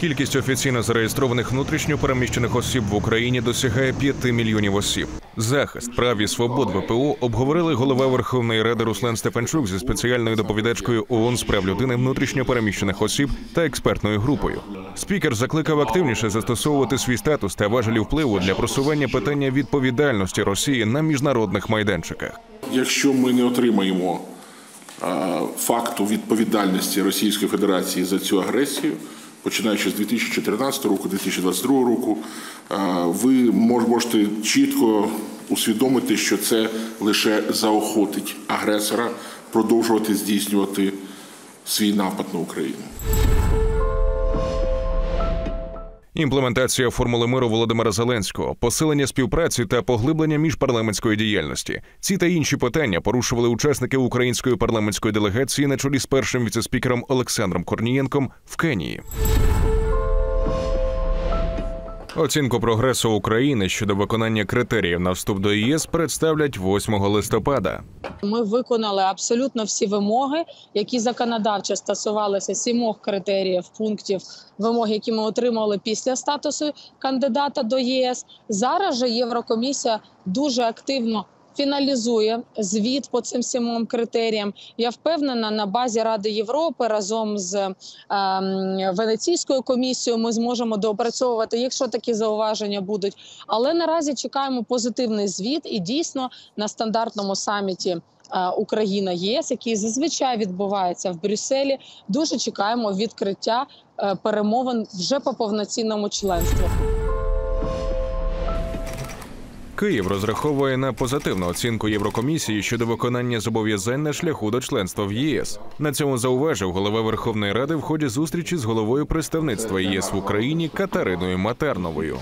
Кількість офіційно зареєстрованих внутрішньо переміщених осіб в Україні досягає 5 мільйонів осіб. Захист прав і свобод ВПО обговорили голова Верховної Ради Руслан Стефанчук зі спеціальною доповідачкою ООН з прав людини внутрішньо переміщених осіб та експертною групою. Спікер закликав активніше застосовувати свій статус та важелі впливу для просування питання відповідальності Росії на міжнародних майданчиках. Якщо ми не отримаємо факту відповідальності Російської Федерації за цю агресію, починаючи з 2014 року, 2022 року, ви можете чітко усвідомити, що це лише заохотить агресора продовжувати здійснювати свій напад на Україну. Імплементація формули миру Володимира Зеленського, посилення співпраці та поглиблення міжпарламентської діяльності. Ці та інші питання порушували учасники української парламентської делегації на чолі з першим віцеспікером Олександром Корнієнком в Кенії. Оцінку прогресу України щодо виконання критеріїв на вступ до ЄС представлять 8 листопада. Ми виконали абсолютно всі вимоги, які законодавчо стосувалися 7 критеріїв, пунктів вимог, які ми отримали після статусу кандидата до ЄС. Зараз же Єврокомісія дуже активно фіналізує звіт по цим 7 критеріям. Я впевнена, на базі Ради Європи разом з Венеційською комісією ми зможемо доопрацьовувати, якщо такі зауваження будуть. Але наразі чекаємо позитивний звіт і дійсно на стандартному саміті Україна-ЄС, який зазвичай відбувається в Брюсселі, дуже чекаємо відкриття перемовин вже по повноцінному членству. Київ розраховує на позитивну оцінку Єврокомісії щодо виконання зобов'язань на шляху до членства в ЄС. На цьому зауважив голова Верховної Ради в ході зустрічі з головою представництва ЄС в Україні Катериною Матерновою.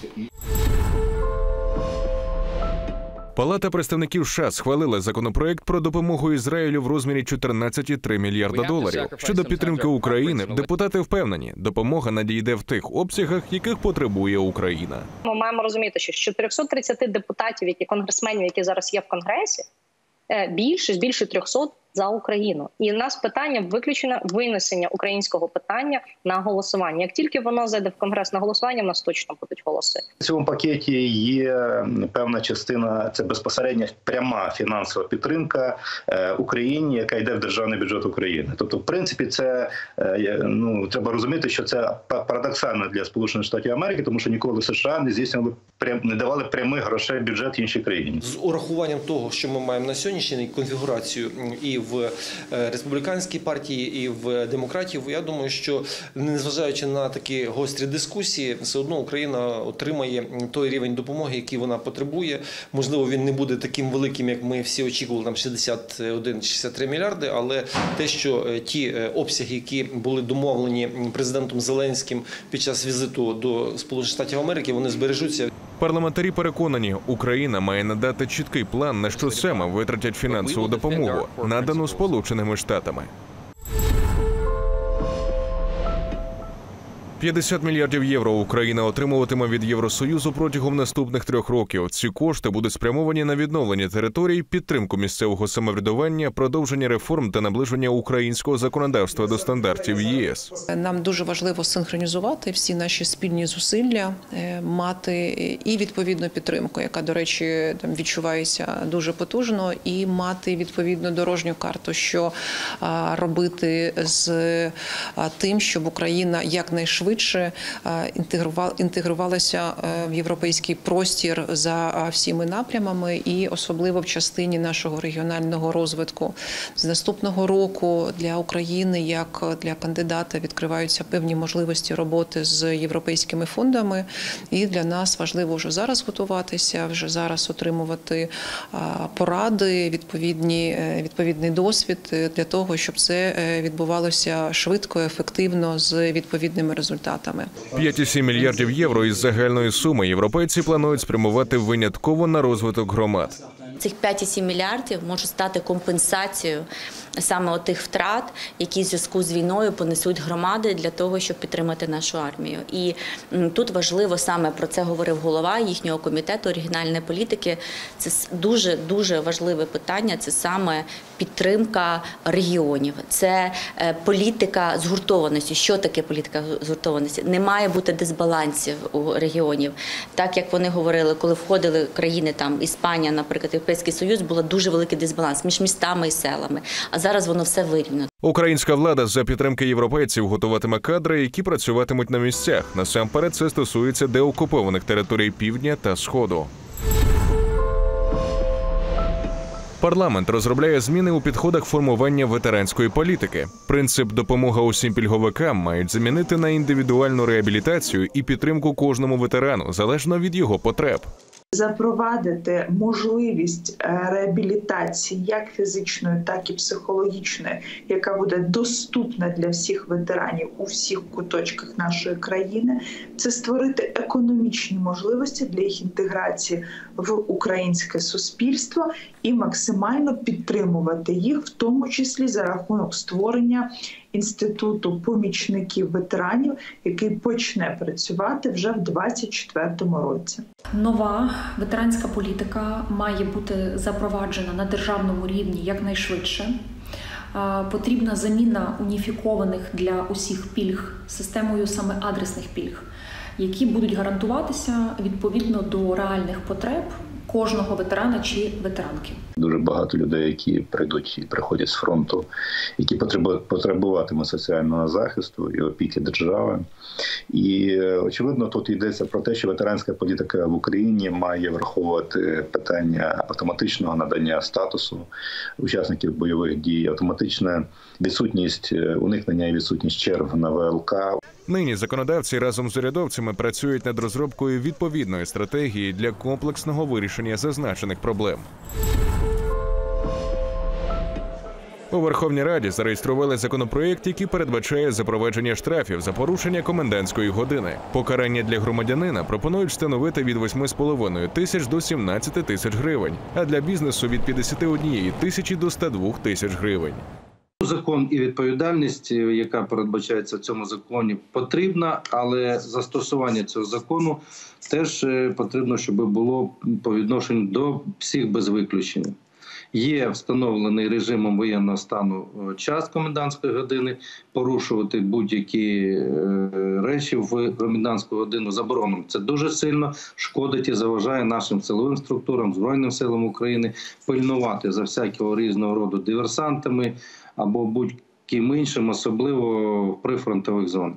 Палата представників США схвалила законопроект про допомогу Ізраїлю в розмірі 14,3 мільярда доларів. Щодо підтримки України, депутати впевнені, допомога надійде в тих обсягах, яких потребує Україна. Ми маємо розуміти, що з 430 депутатів, конгресменів, які зараз є в Конгресі, більше 300 за Україну. І в нас питання виключено винесення українського питання на голосування. Як тільки воно зайде в Конгрес на голосування, в нас точно будуть голоси. В цьому пакеті є певна частина, це безпосередньо пряма фінансова підтримка Україні, яка йде в державний бюджет України. Тобто, в принципі, це, треба розуміти, що це парадоксально для Сполучених Штатів Америки, тому що ніколи США не давали прямих грошей в бюджет іншій країні. З урахуванням того, що ми маємо на сьогоднішній конфігурацію і в республіканській партії, і в демократів, я думаю, що незважаючи на такі гострі дискусії, все одно Україна отримає той рівень допомоги, який вона потребує. Можливо, він не буде таким великим, як ми всі очікували, там 61-63 мільярди, але те, що ті обсяги, які були домовлені президентом Зеленським під час візиту до Сполучених Штатів Америки, вони збережуться. Парламентарі переконані, Україна має надати чіткий план, на що саме витратять фінансову допомогу, надану Сполученими Штатами. 50 мільярдів євро Україна отримуватиме від Євросоюзу протягом наступних 3 років. Ці кошти будуть спрямовані на відновлення територій, підтримку місцевого самоврядування, продовження реформ та наближення українського законодавства до стандартів ЄС. Нам дуже важливо синхронізувати всі наші спільні зусилля, мати і відповідну підтримку, яка, до речі, там відчувається дуже потужно, і мати відповідну дорожню карту, що робити з тим, щоб Україна якнайшвидше інтегрувалася в європейський простір за всіми напрямами і особливо в частині нашого регіонального розвитку. З наступного року для України, як для кандидата, відкриваються певні можливості роботи з європейськими фондами. І для нас важливо вже зараз готуватися, вже зараз отримувати поради, відповідний досвід для того, щоб це відбувалося швидко, ефективно, з відповідними результатами. 5,7 мільярдів євро із загальної суми європейці планують спрямувати винятково на розвиток громад. Цих 5,7 мільярдів можуть стати компенсацією саме тих втрат, які в зв'язку з війною понесуть громади для того, щоб підтримати нашу армію. І тут важливо, саме про це говорив голова їхнього комітету регіональної політики, це дуже важливе питання, це саме підтримка регіонів. Це політика згуртованості. Що таке політика згуртованості? Не має бути дисбалансів у регіонів. Так, як вони говорили, коли входили країни, там Іспанія, наприклад, Європейський Союз, був дуже великий дисбаланс між містами і селами. А зараз воно все вирівняно. Українська влада за підтримки європейців готуватиме кадри, які працюватимуть на місцях. Насамперед це стосується деокупованих територій Півдня та Сходу. Парламент розробляє зміни у підходах формування ветеранської політики. Принцип «допомога усім пільговикам» мають замінити на індивідуальну реабілітацію і підтримку кожному ветерану, залежно від його потреб. Запровадити можливість реабілітації як фізичної, так і психологічної, яка буде доступна для всіх ветеранів у всіх куточках нашої країни, це створити економічні можливості для їх інтеграції в українське суспільство і максимально підтримувати їх, в тому числі за рахунок створення інституту помічників ветеранів, який почне працювати вже в 2024 році. Нова ветеранська політика має бути запроваджена на державному рівні якнайшвидше. Потрібна заміна уніфікованих для усіх пільг системою саме адресних пільг, які будуть гарантуватися відповідно до реальних потреб кожного ветерана чи ветеранки. Дуже багато людей, які прийдуть і приходять з фронту, які потребуватимуть соціального захисту і опіки держави. І, очевидно, тут йдеться про те, що ветеранська політика в Україні має враховувати питання автоматичного надання статусу учасників бойових дій, автоматична відсутність, уникнення і відсутність черг на ВЛК. Нині законодавці разом з урядовцями працюють над розробкою відповідної стратегії для комплексного вирішення зазначених проблем. У Верховній Раді зареєстрували законопроєкт, який передбачає запровадження штрафів за порушення комендантської години. Покарання для громадянина пропонують встановити від 8,5 тисяч до 17 тисяч гривень, а для бізнесу – від 51 тисячі до 102 тисяч гривень. Закон і відповідальність, яка передбачається в цьому законі, потрібна, але застосування цього закону теж потрібно, щоб було по відношенню до всіх без виключення. Є встановлений режимом воєнного стану час комендантської години, порушувати будь-які речі в комендантську годину заборонено. Це дуже сильно шкодить і заважає нашим силовим структурам, Збройним силам України пильнувати за всякого різного роду диверсантами або будь-ким іншим, особливо в прифронтових зонах.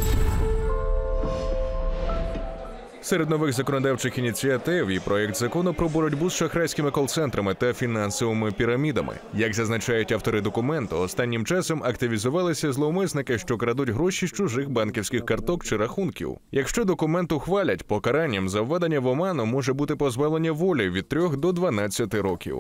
Серед нових законодавчих ініціатив і проєкт закону про боротьбу з шахрайськими кол-центрами та фінансовими пірамідами. Як зазначають автори документу, останнім часом активізувалися зловмисники, що крадуть гроші з чужих банківських карток чи рахунків. Якщо документ ухвалять, покаранням за введення в оману може бути позбавлення волі від 3 до 12 років.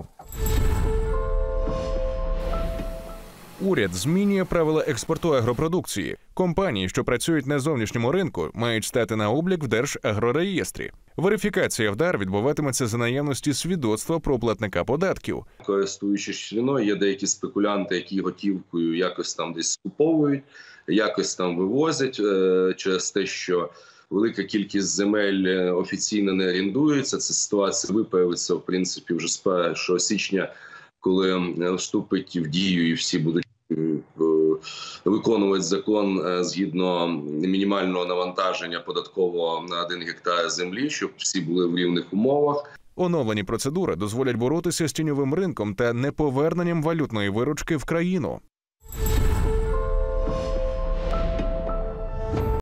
Уряд змінює правила експорту агропродукції. Компанії, що працюють на зовнішньому ринку, мають стати на облік в Держагрореєстрі. Верифікація в ДАР відбуватиметься за наявності свідоцтва про платника податків. Користуючись війною, є деякі спекулянти, які готівкою якось там десь скуповують, якось там вивозять через те, що велика кількість земель офіційно не орендується. Ця ситуація виправиться, в принципі, вже з 1 січня, коли вступить в дію і всі будуть виконувати закон згідно мінімального навантаження податкового на 1 гектар землі, щоб всі були в рівних умовах. Оновлені процедури дозволять боротися з тіньовим ринком та неповерненням валютної виручки в країну.